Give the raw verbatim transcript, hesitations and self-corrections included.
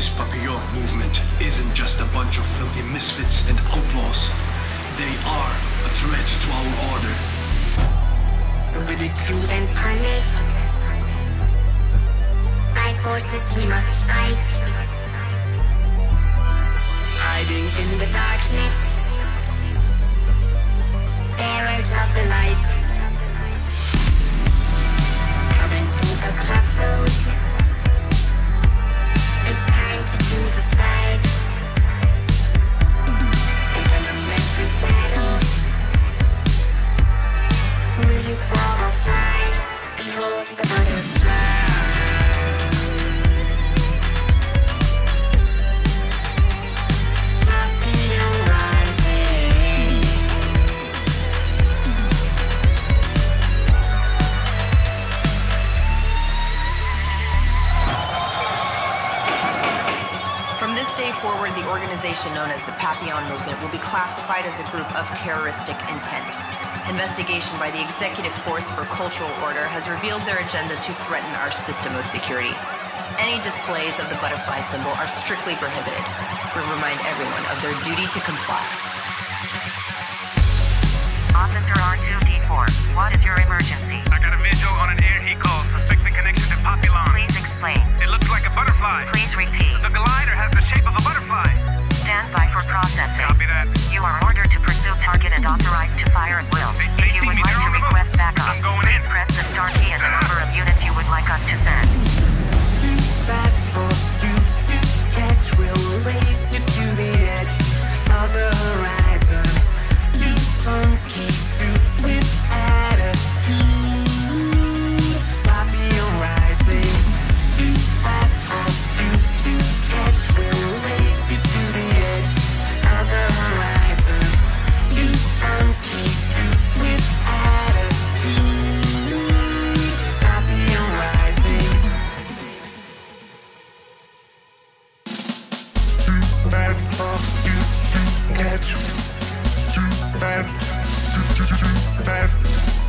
This Papillon movement isn't just a bunch of filthy misfits and outlaws. They are a threat to our order. Ridiculed and punished. By forces we must fight. Hiding in the darkness. Bearers of the light. Coming to a crossroads. It's time to choose a side. An elementary battle. Will you crawl or fly? Behold the butterfly. Papillon rising. From this day forward, the organization known as the Papillon movement will be classified as a group of terroristic intent. Investigation by the Executive Force for Cultural Order has revealed their agenda to threaten our system of security. Any displays of the butterfly symbol are strictly prohibited. We remind everyone of their duty to comply. Officer R two D four, what is your emergency? I got a visual on an air he calls suspecting connection to Papillon. Please explain. It looks like a butterfly. Please repeat. The glider has the shape of a butterfly. Stand by for processing. Copy that. You are ordered to pursue target and authorized to fire at will. They, If they you see would me, like they're to on the move. request backup, I'm going please in. press the star key and the number of units you would like us to send. Too fast for you to catch. We'll race you to the edge of the horizon. Too funky, too with attitude. Papillon rising. Too fast for you to catch. We'll race you to the edge of the horizon. Too funky, too with attitude. Papillon rising. Too fast for you to catch. Too fast, too, too, too, too fast.